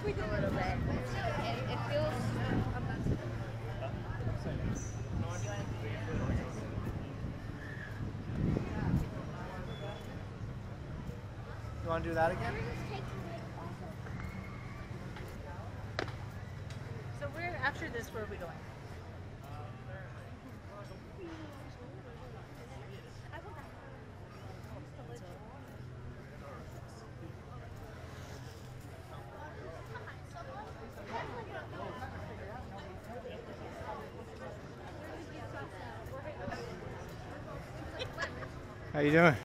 a little bit. It feels. You want to do that again? So where after this? Where are we going? How you doing?